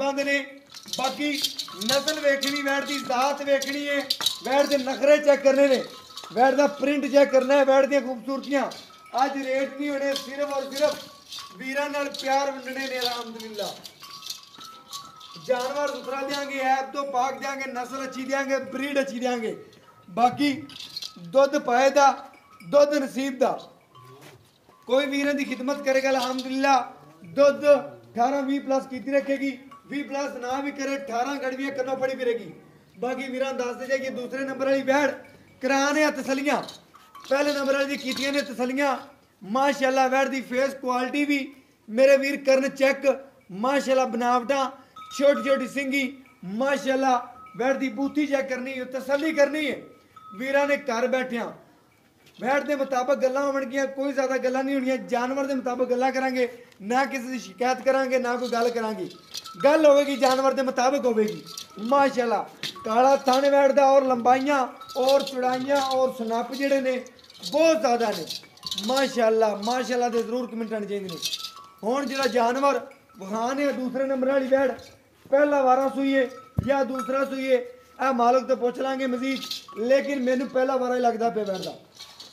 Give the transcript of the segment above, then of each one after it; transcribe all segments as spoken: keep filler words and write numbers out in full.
बंद ने। बाकी नस्ल वेखनी, वैट की जात वेखनी है, वैट के नखरे चेक करने ने, वैट का प्रिंट चेक करना है, वैट दी खूबसूरतियां। अज रेट नहीं होने, सिर्फ और सिर्फ वीरां नाल प्यार वंडने ने। अलहमदुलिल्लाह जानवर दूसरा देंगे, ऐप तो पाक देंगे, नस्ल अच्छी देंगे, ब्रीड अच्छी देंगे। बाकी दुध पाए दा, दुध नसीब दा, कोई वीरां की खिदमत करेगा अलहमदुलिल्लाह दुध अठारह भी प्लस की रखेगी, भी प्लस ना भी करे अठारह गड़वियां करना पड़ी फिरेगी। बाकी वीरां दस दे जाइए दूसरे नंबर वाली बैठ कराने तसलियां, पहले नंबर वाली कीतियां ने तसलियां माशाअल्लाह। बैठ दी फेस क्वालिटी भी मेरे वीर करन चेक माशाअल्लाह, बनावटा छोटी छोटी सिंगी माशाअल्लाह। बैठ दी बूथी चेक करनी है, तसली करनी है। वीरां ने घर बैठिया बैठ के मुताबिक गल्लां होणगियां, कोई ज़्यादा गल्लां नहीं होणियां, जानवर के मुताबिक गल्लां करांगे, ना किसी की शिकायत करांगे ना कोई गल करांगे, गल होगी जानवर के मुताबिक होगी माशाअल्लाह। काला थन बैठदा और लंबाइयां और चौड़ाइयां और सनप जिहड़े ने बहुत ज़्यादा ने माशाअल्लाह। माशाअल्लाह दे जरूर कमेंट आने चाहिए ने। हुण जिहड़ा जानवर वहां ने दूसरे नंबर वाली बैठ पहला वारा सुईए या दूसरा सुईए, ए मालिक तो पुछ लांगे मजीद, लेकिन मैनू पहला वारा ही लगता पे बैठ का।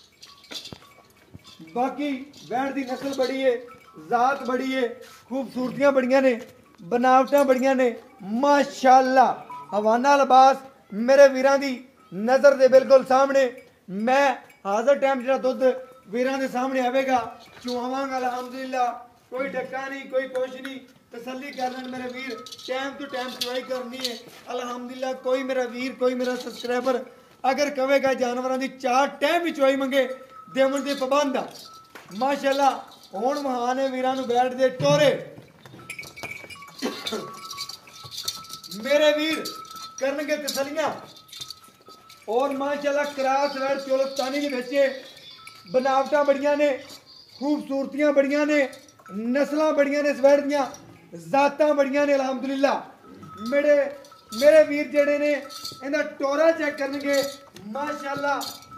बाकी बैठ की नस्ल बड़ी है, जात बड़ी है, खूबसूरतियां बड़ियां ने, बनावटां बड़ियां ने माशाअल्लाह। हवाना लिबास मेरे वीरां दी नज़र दे बिल्कुल सामने। मैं हाज़र टाइम जो दुध वीरां दे सामने आवेगा चुआवांगा अलहमदुलिल्लाह, कोई डक्का नहीं, कोई कुछ नहीं, तसल्ली कर लें मेरे वीर, टाइम टू टाइम चुआई करनी है अलहमदुलिल्लाह। कोई मेरा वीर, कोई मेरा सब्सक्राइबर अगर कहेगा जानवरों की चार टाइम भी चुआई मंगे देवन के पाबंद आ माशाअल्लाह। हुण महान वीरां नूं बैठ दे टोरे मेरे वीर करनगे तसलियां और माशाअल्लाह क्रास वैट चोलस्तानी के बच्चे बनावटां बड़ियां ने, खूबसूरतियां बड़ियां ने, नस्लां बड़ियां ने, इस वैट दियां जातां बड़ियां ने अलहमदुलिल्लाह। मेरे मेरे वीर जेड़े ने इहदा टोरा चेक करनगे माशाअल्लाह।